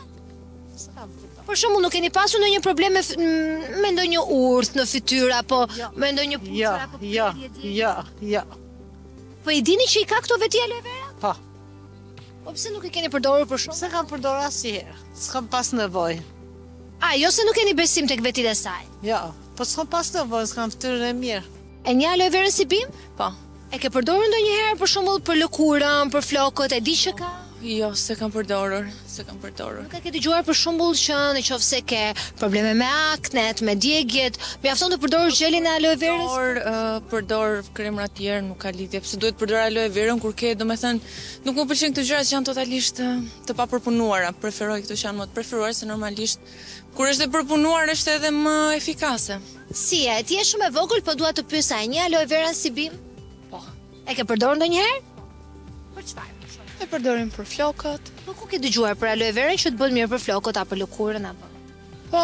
Për shembull, nuk keni pasur ndonjë probleme f- m- me ndonjë urth në fytyrë apo Jo. me ndonjë Jo, pucër apo jo, perje djegje? jo, jo. Po i dini që i ka këto veti aloe vera? Po, Po pse nuk e keni përdorur për shumë? se kam përdorur asnjëherë. S'kam pas nevojë. A, jo se nuk keni besim tek vetit e saj. Jo, po s'kam pas nevojë, s'kam fytyrën e mirë. E një aloe vera si bimë? Po. E ke përdorur ndonjëherë për shembull për lëkurën, për flokët, e di që ka? Jo, se kam përdorur, se kam përdorur. Nuk e ke dëgjuar për shembull që nëse ke probleme me aknet, me djegjet, mjafton të përdorësh gjelin e aloe verës? Por uh, përdor kremra të tjerë, nuk ka lidhje, pse duhet përdor aloe verën kur ke, domethënë, nuk më pëlqen këto gjëra që janë totalisht uh, të papërpunuara. Preferoj këto që janë më të preferuar se normalisht kur është e përpunuar është edhe më efikase. Si e, ti je shumë e vogël, po dua të pyes a e një aloe vera si bim? Po. E ke përdorur ndonjëherë? Për çfarë? E përdorim për flokët. Po ku ke dëgjuar për aloe verën që të bën mirë për flokët apo lëkurën apo? Po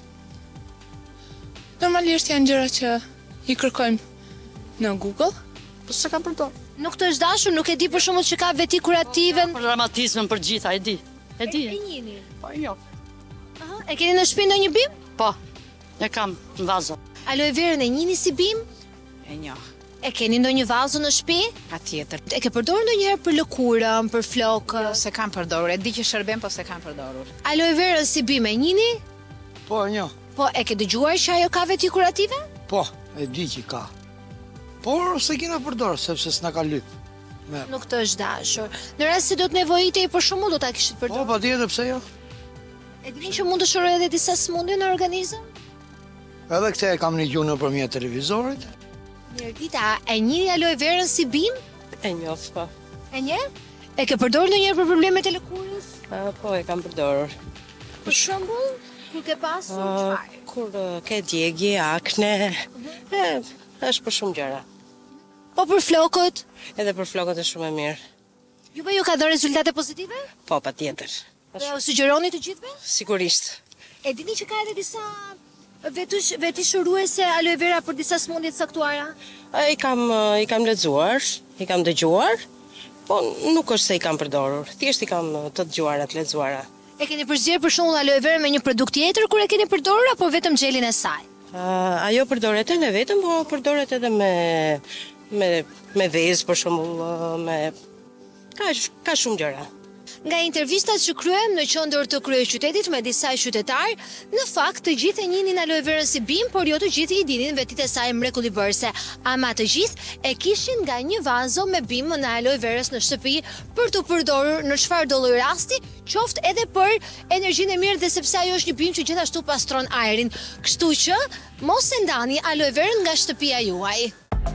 normalisht janë gjëra që i kërkojmë në Google, po s'e kam përdorur. Nuk të është dashur, nuk e di për shembull që ka veti kurative. Për reumatizmin për gjitha, e di. E di. E njihni. Po jo. Aha, e keni në shtëpi ndonjë bim? Po. E kam në vazo. Aloe verën e njihni si bim? E njoh. E keni ndonjë vazo në shtëpi? Patjetër. E ke përdorur ndonjëherë për lëkurën, për flokët? Jo, se kam përdorur. E di që shërben, po se kam përdorur. Aloe verën si bim e njihni? Po, e njoh. Po, e ke dëgjuar që ajo ka veti kurative? Po, e di që ka. Por se kena përdorur sepse s'na ka lyp. Me... Nuk të është dashur. Në rast se do të nevojitej për shembull do ta kishit Po, përdorur. patjetër, pse jo? E dini që mund të shërojë edhe disa sëmundje në organizëm? Edhe këtë e kam një gjuhë nëpërmjet televizorit. Mirdita, e njihni aloe verën si bim? E njoh, po. E njeh? E ke përdorur ndonjëherë për problemet e lëkurës? Po, e kam përdorur. Për shembull, kur ke pasur çfarë? Kur uh, ke djegje, akne, e, është për shumë gjëra. Po për flokët? Edhe për flokët është shumë e mirë. Juve ju ka dhënë rezultate pozitive? Po, patjetër. Dhe u sugjeroni të gjithëve? Sigurisht. E dini që ka edhe disa vetush, veti shëruese aloe vera për disa sëmundje të caktuara? I kam, i kam lexuar, i kam dëgjuar, po nuk është se i kam përdorur. Thjesht i kam të dëgjuara, të lexuara. E keni përzgjer për shembull aloe vera me një produkt tjetër kur e keni përdorur apo vetëm gjelin e saj? Uh, ajo përdoret edhe vetëm, po përdoret edhe me me me vezë për shembull, me ka ka shumë gjëra. Nga intervistat që kryem në qendër të kryeqytetit me disa qytetar, në fakt të gjithë e njihnin aloe verën si bim, por jo të gjithë i dinin vetitë e saj mrekullueshse. Ama të gjithë e kishin nga një vazo me bim në aloe verës në shtëpi për të përdorur në çfarë do lloj rasti, qoftë edhe për energjinë e mirë dhe sepse ajo është një bim që gjithashtu pastron ajrin. Kështu që mos e ndani aloe verën nga shtëpia juaj.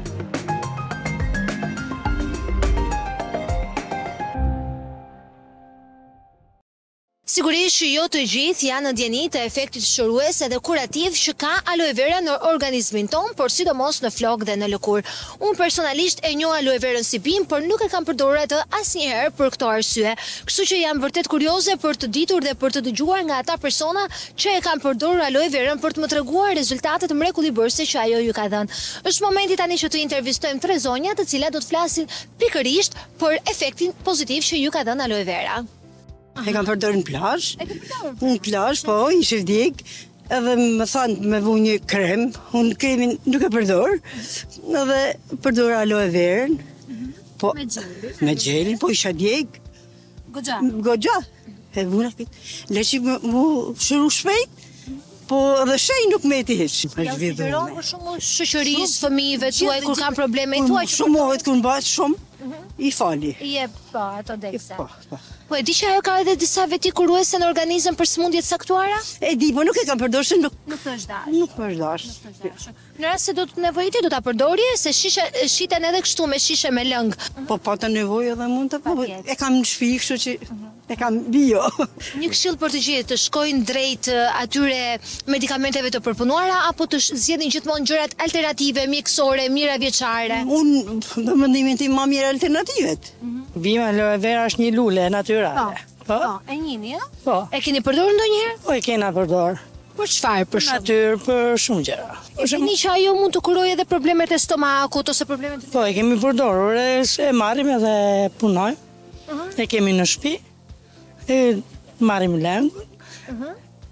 Sigurisht që jo të gjithë janë në dieni të efektit shërues edhe kurativ që ka aloe vera në organizmin ton, por sidomos në flokë dhe në lëkurë. Unë personalisht e njoh aloe verën si bim, por nuk e kam përdorur atë asnjëherë për këto arsye. Kështu që jam vërtet kurioze për të ditur dhe për të dëgjuar nga ata persona që e kanë përdorur aloe verën për të më treguar rezultatet mrekullueshse që ajo ju ka dhënë. Është momenti tani që të intervistojmë tre zonja, të cilat do të flasin pikërisht për efektin pozitiv që ju ka dhënë aloe vera. E kam përdorur në plazh. E ke përdorur? Në plazh, po, ishte vdek, edhe më thanë me vu një krem, unë kremin nuk e përdor, edhe përdor aloe verën, po, me gjelin. Me gjelin, po isha djeg. Goxha. Goxha. E vuna këtë. Leçi më mu shëru shpejt, po edhe shej nuk me ti heq. Ja u sugjeron për shembull shoqërisë, fëmijëve tuaj kur kanë probleme i tuaj që shumë mohet kur mbas shumë, i fali. I jep po ato deksa. Po, po. Po e di që ajo ka edhe disa veti kuruese në organizëm për sëmundje të caktuara? E di, po nuk e kam përdorur se nuk Nuk të është dash. nuk më është dash. Në rast se do të nevojiti do ta përdorje se shishe shiten edhe kështu me shishe me lëng. Po pa të nevojë edhe mund të po. E kam në shtëpi, kështu që e kam bio. Një këshill për të gjithë të shkojnë drejt atyre medikamenteve të përpunuara apo të zgjedhin gjithmonë gjërat alternative, mjekësore, mira vjeçare? Unë në mendimin tim më mirë alternativet. Bim aloe vera është një lule natyrale. Po, e njihni, ë? Po. E keni përdorur ndonjëherë? Po e kena përdor. Për çfarë për shkak? Natyrë për shumë gjëra. E dini që ajo mund të kurojë edhe problemet e stomakut ose problemet e... Po e kemi përdorur, e, e marrim edhe punojmë. Uh -huh. E kemi në shtëpi. E marrim lëngun. Uh -huh.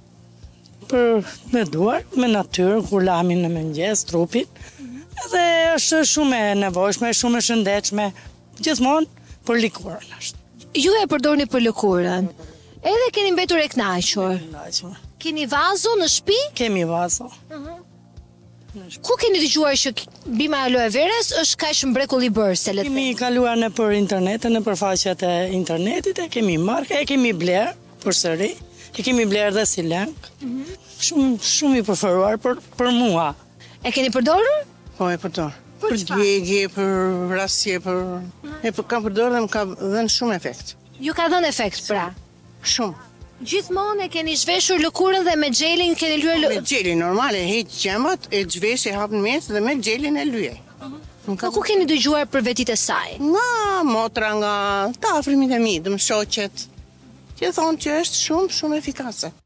Për me duar, me natyrë, kur lamin në mëngjes, trupin. Uh -huh. Edhe është shumë e nevojshme, shumë e shëndetshme. Gjithmonë për likurën është. Ju e përdorni për lëkurën. Edhe keni mbetur e kënaqur. Kënaqur. Keni vazo në shtëpi? Kemi vazo. Uh -huh. Ku keni dëgjuar që bima e aloe veras është kaq mrekulli bërse, le të Kemi kaluar në për internet, në përfaqet e internetit, e kemi marrë, e kemi bler përsëri, e kemi bler dhe si lëng. Shumë shumë i preferuar për për mua. E keni përdorur? Po, e përdor. Për djegje, për rasje, për... E për kam përdorur dhe më ka dhënë shumë efekt. Ju ka dhënë efekt, pra? Shumë. Gjithmonë e keni zhveshur lëkurën dhe me gjelin keni lyer lë... Me gjelin normale, e heq gjemat, e zhvesh e hap në mes dhe me gjelin e lyej. Po ku keni dëgjuar për vetit e saj? Nga motra, nga të afrimit e mi, dhe më shoqet. Që thonë që është shumë, shumë efikase.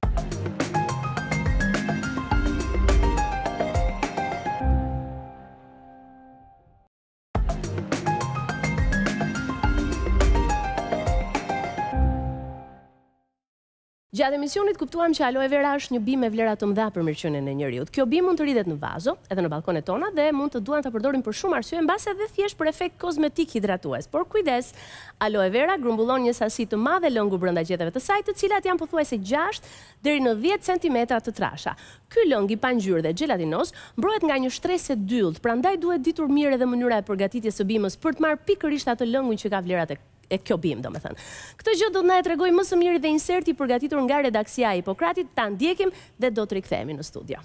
Gjatë emisionit kuptuam që aloe vera është një bimë me vlera të mëdha për mirëqenien e njeriut. Kjo bimë mund të rritet në vazo, edhe në balkonet tona dhe mund të duan ta përdorim për shumë arsye, mbase edhe thjesht për efekt kozmetik hidratues. Por kujdes, aloe vera grumbullon një sasi të madhe lëngu brenda gjeteve të saj, të cilat janë pothuajse gjashtë deri në dhjetë centimetra të trasha. Ky lëng i pangjyrë dhe gjelatinos mbrohet nga një shtresë e dyllt, prandaj duhet ditur mirë edhe mënyra e përgatitjes së bimës për të marrë pikërisht atë lëngun që ka vlerat e e kjo bimë, do me thënë. Këtë gjë do të na e tregoj më së miri dhe inserti përgatitur nga redaksia e Hipokratit, ta ndjekim dhe do të rikthehemi në studio.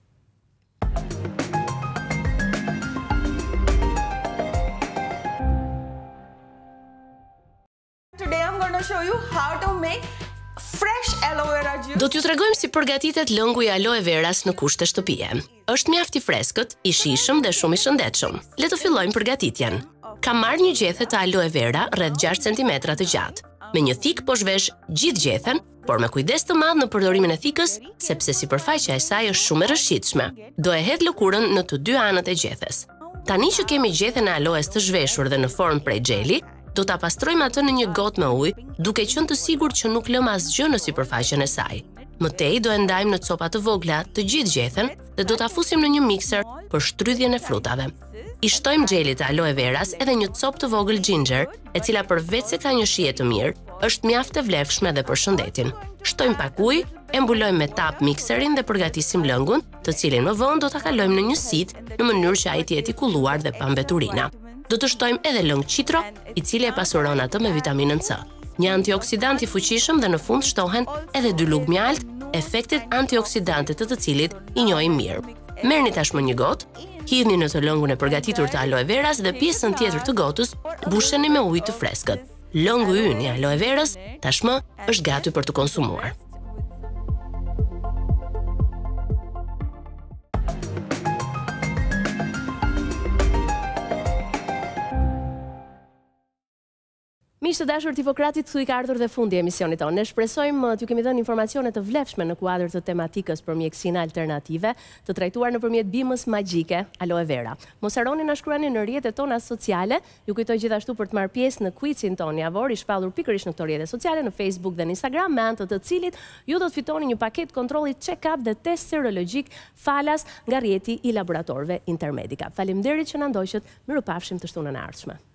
Today I'm going to show you how to make fresh aloe vera juice. Do t'ju tregojmë si përgatitet lëngu i aloe veras në kushte shtëpie. Është mjaft i freskët, i shijshëm dhe shumë i shëndetshëm. Le të fillojmë përgatitjen. Kam marrë një gjethe të aloe vera rreth gjashtë centimetra të gjatë. Me një thik po zhvesh gjithë gjethen, por me kujdes të madh në përdorimin e thikës, sepse sipërfaqja e saj është shumë e rrëshqitshme. Do e hedh lëkurën në të dy anët e gjethes. Tani që kemi gjethen e aloes të zhveshur dhe në formë prej xheli, do ta pastrojmë atë në një gotë me ujë, duke qenë të sigurt që nuk lëm asgjë në sipërfaqen e saj. Mëtej do e ndajmë në copa të vogla të gjithë gjethen dhe do ta fusim në një mikser për shtrydhjen e frutave. I shtojmë xhelit të aloe veras edhe një copë të vogël ginger, e cila përveç se ka një shije të mirë, është mjaft e vlefshme edhe për shëndetin. Shtojmë pak ujë, e mbulojmë me tap mikserin dhe përgatisim lëngun, të cilin më vonë do ta kalojmë në një sit në mënyrë që ai të jetë i kulluar dhe pa mbeturina. Do të shtojmë edhe lëng citro, i cili e pasuron atë me vitaminën C. Një antioksidant i fuqishëm dhe në fund shtohen edhe dy lugë mjalt, efektet antioksidante të të cilit i njohim mirë. Merrni tashmë një gotë, hidhni në të lëngun e përgatitur të aloe veras dhe pjesën tjetër të gotës mbusheni me ujë të freskët. Lëngu ynë i aloe verës tashmë është gati për të konsumuar. Miq të dashur të Hipokratit, këtu i ka ardhur dhe fundi i emisionit tonë. Ne shpresojmë t'ju kemi dhënë informacione të vlefshme në kuadër të tematikës për mjekësinë alternative, të trajtuar nëpërmjet bimës magjike aloe vera. Mos harroni na shkruani në rrjetet tona sociale. Ju kujtoj gjithashtu për të marrë pjesë në quizin tonë javor i shpallur pikërisht në këto rrjete sociale, në Facebook dhe në Instagram, me anë të të cilit ju do të fitoni një paketë kontrolli check-up dhe test serologjik falas nga rrjeti i laboratorëve Intermedica. Faleminderit që na ndoqët. Mirupafshim të shtunën e ardhshme.